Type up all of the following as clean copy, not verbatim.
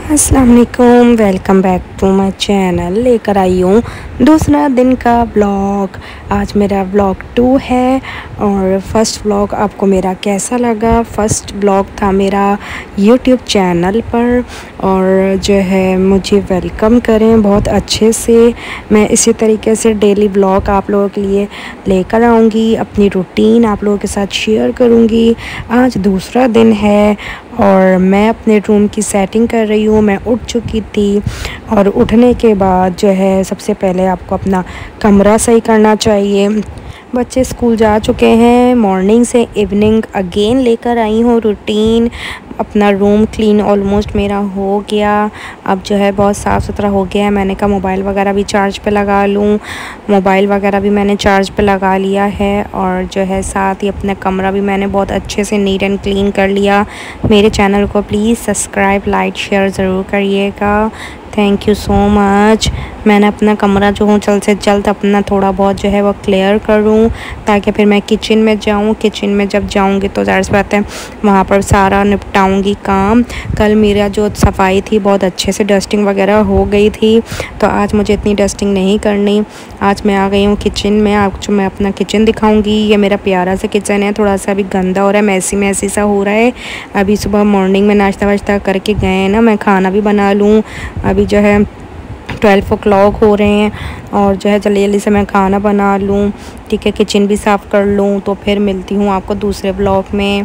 अस्सलाम वालेकुम, welcome back to my channel. लेकर आई हूँ दूसरा दिन का व्लॉग। आज मेरा व्लॉग 2 है और फर्स्ट व्लॉग आपको मेरा कैसा लगा। फर्स्ट व्लॉग था मेरा यूट्यूब चैनल पर और जो है मुझे वेलकम करें बहुत अच्छे से। मैं इसी तरीके से डेली व्लॉग आप लोगों के लिए लेकर आऊँगी, अपनी रूटीन आप लोगों के साथ शेयर करूँगी। आज दूसरा दिन है और मैं अपने रूम की सेटिंग कर रही हूँ। मैं उठ चुकी थी और उठने के बाद जो है सबसे पहले आपको अपना कमरा सही करना चाहिए। बच्चे स्कूल जा चुके हैं, मॉर्निंग से इवनिंग अगेन लेकर आई हूँ रूटीन। अपना रूम क्लीन ऑलमोस्ट मेरा हो गया, अब जो है बहुत साफ़ सुथरा हो गया है। मैंने कहा मोबाइल वगैरह भी चार्ज पे लगा लूँ, मोबाइल वगैरह भी मैंने चार्ज पे लगा लिया है और जो है साथ ही अपना कमरा भी मैंने बहुत अच्छे से नीट एंड क्लीन कर लिया। मेरे चैनल को प्लीज़ सब्सक्राइब लाइक शेयर ज़रूर करिएगा। Thank you so much. मैंने अपना कमरा जो हूँ जल्द से जल्द अपना थोड़ा बहुत जो है वो क्लियर करूँ ताकि फिर मैं किचन में जाऊँ। किचन में जब जाऊँगी तो ज़ाहिर सी बात है वहाँ पर सारा निपटाऊँगी काम। कल मेरा जो सफाई थी बहुत अच्छे से डस्टिंग वगैरह हो गई थी, तो आज मुझे इतनी डस्टिंग नहीं करनी। आज मैं आ गई हूँ किचन में, आपको मैं अपना किचन दिखाऊँगी। ये मेरा प्यारा सा किचन है, थोड़ा सा अभी गंदा हो रहा है, मैसी मैसी सा हो रहा है। अभी सुबह मॉर्निंग में नाश्ता वाश्ता करके गए हैं ना, मैं खाना भी बना लूँ। अभी जो है 12 o'clock हो रहे हैं और जो है जल्दी जल्दी से मैं खाना बना लूँ, ठीक है, किचन भी साफ़ कर लूँ। तो फिर मिलती हूँ आपको दूसरे ब्लॉग में।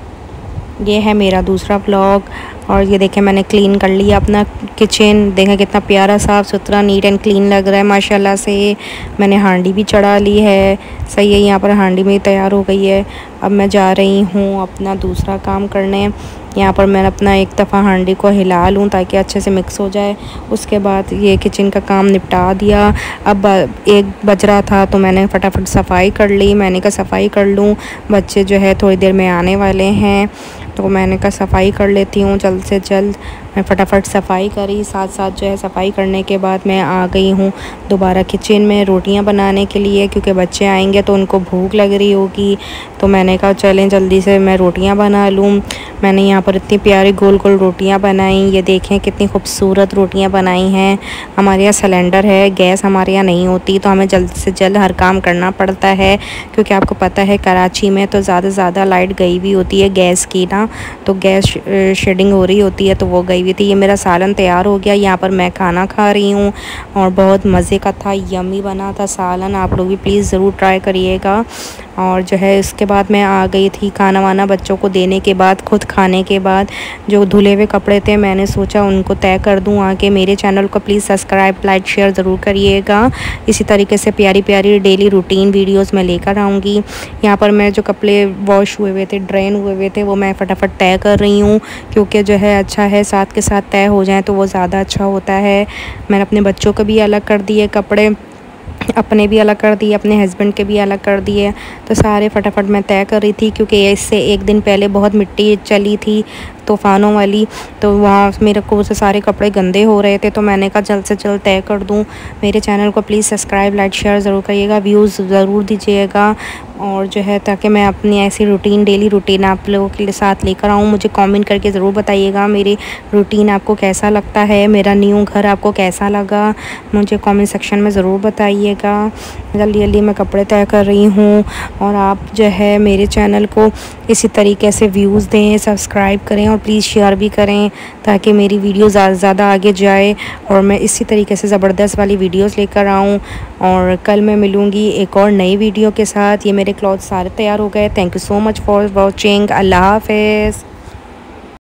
ये है मेरा दूसरा ब्लॉग और ये देखें मैंने क्लीन कर लिया अपना किचन। देखें कितना प्यारा साफ़ सुथरा नीट एंड क्लीन लग रहा है माशाल्लाह से। मैंने हांडी भी चढ़ा ली है, सही है, यहाँ पर हांडी में तैयार हो गई है। अब मैं जा रही हूँ अपना दूसरा काम करने। यहाँ पर मैं अपना एक दफ़ा हांडी को हिला लूँ ताकि अच्छे से मिक्स हो जाए। उसके बाद ये किचन का काम निपटा दिया। अब 1 बज रहा था तो मैंने फटाफट सफाई कर ली। मैंने कहा सफाई कर लूँ, बच्चे जो है थोड़ी देर में आने वाले हैं, तो मैंने कहा सफाई कर लेती हूँ जल्द से जल्द। मैं फटाफट सफाई करी, साथ साथ जो है सफाई करने के बाद मैं आ गई हूँ दोबारा किचन में रोटियाँ बनाने के लिए, क्योंकि बच्चे आएंगे तो उनको भूख लग रही होगी। तो मैंने कहा चलें जल्दी से मैं रोटियाँ बना लूँ। मैंने यहाँ पर इतनी प्यारी गोल गोल रोटियाँ बनाई, ये देखें कितनी खूबसूरत रोटियाँ बनाई हैं। हमारे यहाँ सिलेंडर है, गैस हमारे यहाँ नहीं होती, तो हमें जल्द से जल्द हर काम करना पड़ता है, क्योंकि आपको पता है कराची में तो ज़्यादा लाइट गई हुई होती है गैस की ना, तो गैस शेडिंग हो रही होती है, तो वो गई हुई थी। ये मेरा सालन तैयार हो गया, यहाँ पर मैं खाना खा रही हूँ और बहुत मज़े का था, यम्मी बना था सालन। आप लोग भी प्लीज़ ज़रूर ट्राई करिएगा। और जो है इसके बाद मैं आ गई थी खाना वाना बच्चों को देने के बाद, खुद खाने के बाद जो धुले हुए कपड़े थे मैंने सोचा उनको तय कर दूं आके। मेरे चैनल को प्लीज़ सब्सक्राइब लाइक शेयर ज़रूर करिएगा। इसी तरीके से प्यारी प्यारी डेली रूटीन वीडियोस मैं लेकर आऊँगी। यहाँ पर मैं जो कपड़े वॉश हुए हुए थे, ड्रेन हुए हुए थे, वो मैं फटाफट तय कर रही हूँ, क्योंकि जो है अच्छा है साथ के साथ तय हो जाए तो वो ज़्यादा अच्छा होता है। मैंने अपने बच्चों को भी अलग कर दिए कपड़े, अपने भी अलग कर दिए, अपने हस्बैंड के भी अलग कर दिए, तो सारे फटाफट मैं तय कर रही थी, क्योंकि इससे 1 दिन पहले बहुत मिट्टी चली थी तूफ़ानों वाली, तो वहाँ मेरे को से सारे कपड़े गंदे हो रहे थे, तो मैंने कहा जल्द से जल्द तय कर दूँ। मेरे चैनल को प्लीज़ सब्सक्राइब लाइक शेयर ज़रूर करिएगा, व्यूज़ ज़रूर दीजिएगा, और जो है ताकि मैं अपनी ऐसी रूटीन डेली रूटीन आप लोगों के साथ लेकर आऊँ। मुझे कमेंट करके ज़रूर बताइएगा मेरी रूटीन आपको कैसा लगता है, मेरा न्यू घर आपको कैसा लगा, मुझे कमेंट सेक्शन में ज़रूर बताइएगा। जल्दी जल्दी मैं कपड़े तय कर रही हूँ और आप जो है मेरे चैनल को इसी तरीके से व्यूज़ दें, सब्सक्राइब करें और प्लीज़ शेयर भी करें ताकि मेरी वीडियो ज़्यादा से ज़्यादा आगे जाए और मैं इसी तरीके से ज़बरदस्त वाली वीडियोस लेकर आऊँ। और कल मैं मिलूँगी एक और नई वीडियो के साथ। ये मेरे क्लॉथ सारे तैयार हो गए। Thank you so much for watching. अल्लाह हाफ़िज़।